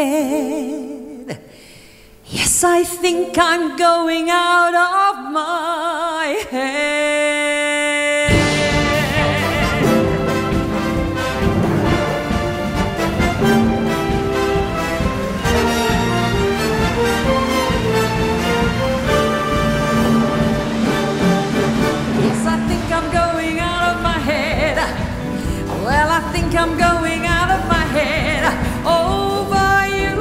head. Yes, I think I'm going out of my head. Yes, I think I'm going out of my head. Well, I think I'm going out of my head over you,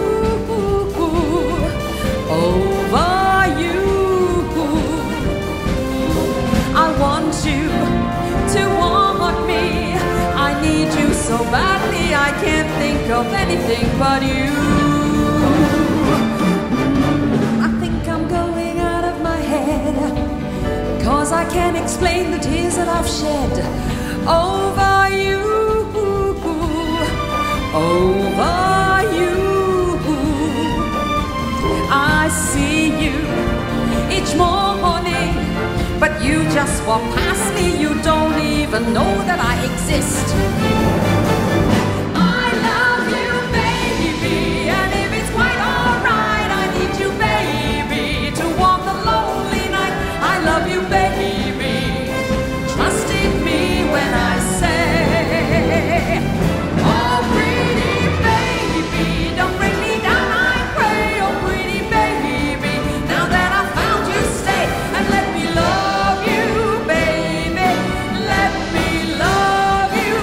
over you. I want you to want me. I need you so badly, I can't think of anything but you. I think I'm going out of my head, 'cause I can't explain the tears that I've shed over you, over you. I see you each morning, but you just walk past me. You don't even know that I exist. I love you, baby, and if it's quite alright, I need you, baby, to warm the lonely night. I love you, baby. Trust in me when I say, oh, pretty baby, don't bring me down, I pray. Oh, pretty baby, now that I found you, stay and let me love you, baby. Let me love you.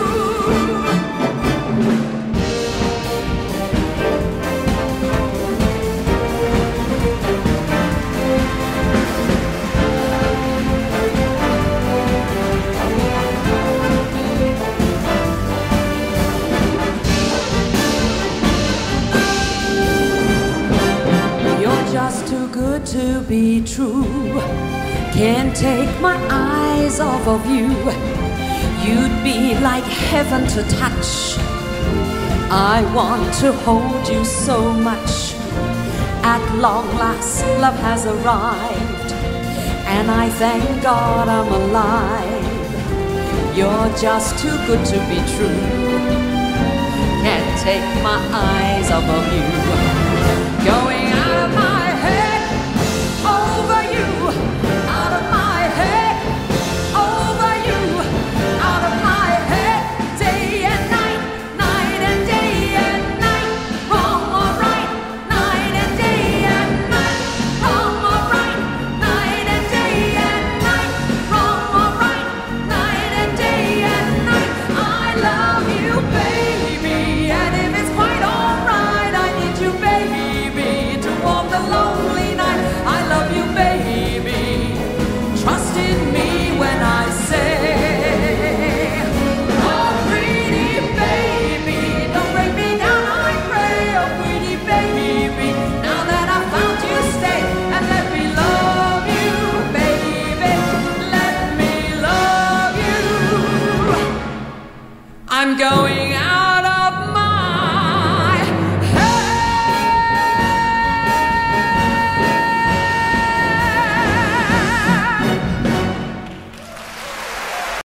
You're just too good to be true. Can't take my eyes off of you. You'd be like heaven to touch. I want to hold you so much. At long last, love has arrived, and I thank God I'm alive. You're just too good to be true. Can't take my eyes off of you. Going